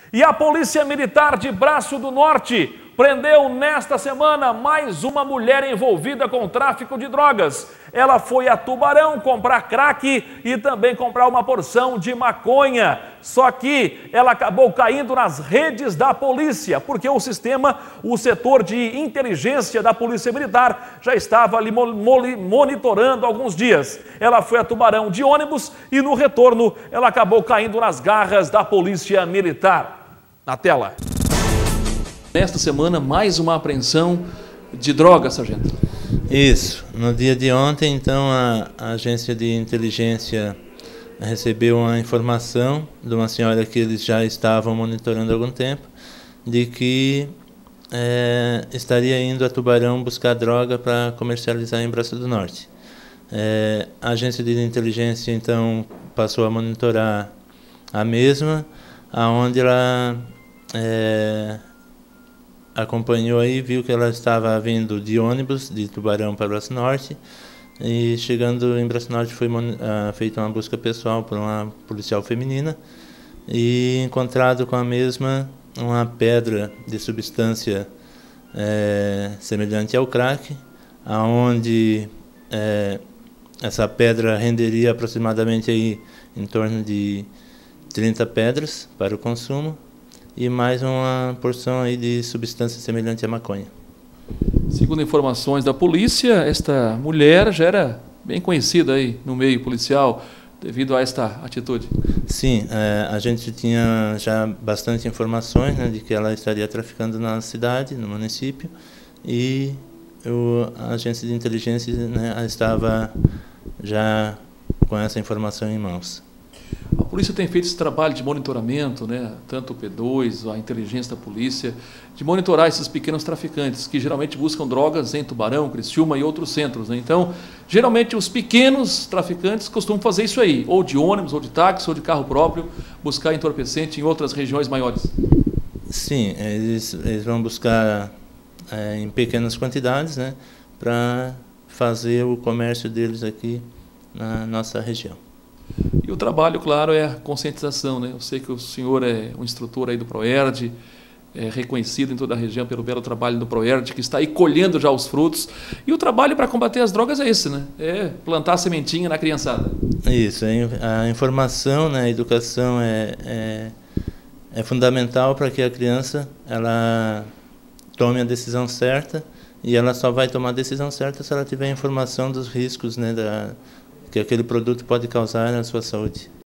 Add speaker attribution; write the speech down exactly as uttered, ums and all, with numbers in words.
Speaker 1: E a Polícia Militar de Braço do Norte prendeu nesta semana mais uma mulher envolvida com tráfico de drogas. Ela foi a Tubarão comprar crack e também comprar uma porção de maconha. Só que ela acabou caindo nas redes da polícia, porque o sistema, o setor de inteligência da Polícia Militar já estava ali monitorando há alguns dias. Ela foi a Tubarão de ônibus e no retorno ela acabou caindo nas garras da Polícia Militar. Na tela. Nesta semana, mais uma apreensão de drogas, sargento.
Speaker 2: Isso. No dia de ontem, então, a, a agência de inteligência recebeu uma informação de uma senhora que eles já estavam monitorando há algum tempo, de que é, estaria indo a Tubarão buscar droga para comercializar em Braço do Norte. É, a agência de inteligência, então, passou a monitorar a mesma, aonde ela é, acompanhou aí, viu que ela estava vindo de ônibus de Tubarão para Braço Norte, e chegando em Braço Norte foi uh, feita uma busca pessoal por uma policial feminina e encontrado com a mesma uma pedra de substância é, semelhante ao crack, aonde é, essa pedra renderia aproximadamente aí em torno de trinta pedras para o consumo e mais uma porção aí de substância semelhante à maconha.
Speaker 1: Segundo informações da polícia, esta mulher já era bem conhecida aí no meio policial devido a esta atitude.
Speaker 2: Sim, é, a gente tinha já bastante informações, né, de que ela estaria traficando na cidade, no município, e o, a agência de inteligência, né, estava já com essa informação em mãos.
Speaker 1: A polícia tem feito esse trabalho de monitoramento, né? Tanto o P dois, a inteligência da polícia, de monitorar esses pequenos traficantes que geralmente buscam drogas em Tubarão, Criciúma e outros centros, né? Então, geralmente os pequenos traficantes costumam fazer isso aí, ou de ônibus, ou de táxi, ou de carro próprio, buscar entorpecente em outras regiões maiores.
Speaker 2: Sim, eles, eles vão buscar é, em pequenas quantidades, né, para fazer o comércio deles aqui na nossa região.
Speaker 1: E o trabalho, claro, é a conscientização, né? Eu sei que o senhor é um instrutor aí do PROERD, é reconhecido em toda a região pelo belo trabalho do PROERD, que está aí colhendo já os frutos. E o trabalho para combater as drogas é esse, né? É plantar a sementinha na criançada.
Speaker 2: Isso, a informação, né, a educação é, é, é fundamental para que a criança ela tome a decisão certa, e ela só vai tomar a decisão certa se ela tiver informação dos riscos, né, da que aquele produto pode causar na sua saúde.